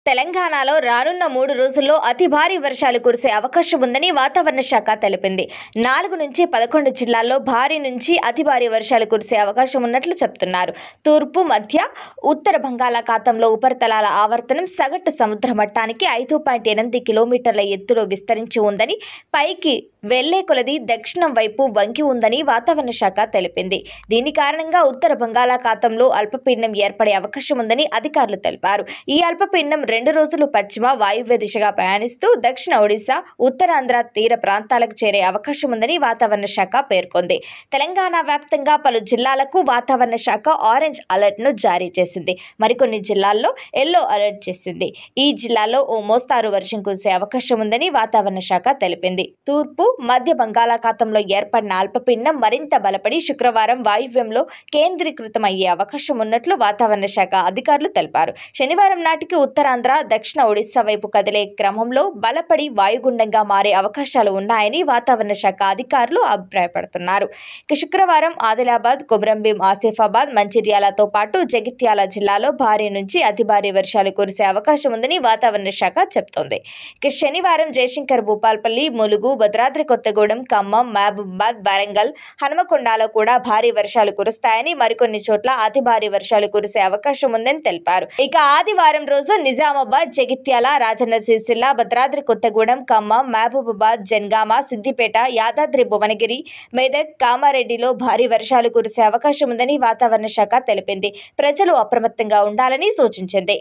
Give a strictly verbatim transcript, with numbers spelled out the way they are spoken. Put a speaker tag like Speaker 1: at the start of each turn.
Speaker 1: తెలంగాణలో రానున్న మూడు రోజుల్లో అతి భారీ వర్షాలు కురిసే అవకాశం ఉందని వాతావరణ శాఖ తెలిపింది. నాలుగు నుంచి పదకొండు జిల్లాల్లో భారీ నుంచి అతి భారీ వర్షాలు కురిసే అవకాశం ఉన్నట్లు చెబుతున్నారు. తూర్పు, మధ్య, ఉత్తర బంగాళాఖాతంలో ఉపరితలాల ఆవర్తనం సగటు సముద్ర మట్టానికి ఐదు పాయింట్ ఎనిమిది కిలోమీటర్ల ఎత్తులో విస్తరించి ఉందని, పైకి వెళ్లే కొలది దక్షిణం వైపు వంగి ఉందని వాతావరణ శాఖ తెలిపింది. దీని కారణంగా ఉత్తర బంగాళాఖాతంలో అల్పపీడనం ఏర్పడే అవకాశం ఉందని అధికారులు తెలిపారు. ఈ అల్పపీడనం రెండు రోజులు పశ్చిమ వాయువ్య దిశగా ప్రయాణిస్తూ దక్షిణ ఒడిశా, ఉత్తరాంధ్ర తీర ప్రాంతాలకు చేరే అవకాశం ఉందని వాతావరణ శాఖ పేర్కొంది. తెలంగాణ వ్యాప్తంగా పలు జిల్లాలకు వాతావరణ శాఖ ఆరెంజ్ అలర్ట్ ను జారీ చేసింది. మరికొన్ని జిల్లాల్లో ఎల్లో అలర్ట్ చేసింది. ఈ జిల్లాల్లో ఓ మోస్తారు వర్షం కురిసే అవకాశం ఉందని వాతావరణ శాఖ తెలిపింది. తూర్పు, మధ్య బంగాళాఖాతంలో ఏర్పడిన అల్పపీడనం మరింత బలపడి శుక్రవారం వాయువ్యంలో కేంద్రీకృతమయ్యే అవకాశం ఉన్నట్లు వాతావరణ శాఖ అధికారులు తెలిపారు. శనివారం నాటికి ఉత్తరాంధ్ర, దక్షిణ ఒడిశా వైపు కదిలే క్రమంలో బలపడి వాయుగుండంగా మారే అవకాశాలు ఉన్నాయని వాతావరణ శాఖ అధికారులు అభిప్రాయపడుతున్నారు. ఇక శుక్రవారం ఆదిలాబాద్, కొమరంభీం, ఆసిఫాబాద్, మంచిర్యాలతో పాటు జగిత్యాల జిల్లాలో భారీ నుంచి అతి భారీ వర్షాలు కురిసే అవకాశం ఉందని వాతావరణ శాఖ చెబుతోంది. ఇక శనివారం జయశంకర్, భూపాల్పల్లి, ములుగు, భద్రాద్రి కొత్తగూడెం, ఖమ్మం, మహబూబాబాద్, వరంగల్, హనుమకొండలో కూడా భారీ వర్షాలు కురుస్తాయని, మరికొన్ని చోట్ల అతి భారీ వర్షాలు కురిసే అవకాశం ఉందని తెలిపారు. ఇక ఆదివారం రోజు నిజామాబాద్, జగిత్యాల, రాజన్న సిరిసిల్ల, భద్రాద్రి కొత్తగూడెం, ఖమ్మం, మహబూబాబాద్, జనగామ, సిద్దిపేట, యాదాద్రి భువనగిరి, మెదక్, కామారెడ్డిలో భారీ వర్షాలు కురిసే అవకాశం ఉందని వాతావరణ శాఖ తెలిపింది. ప్రజలు అప్రమత్తంగా ఉండాలని సూచించింది.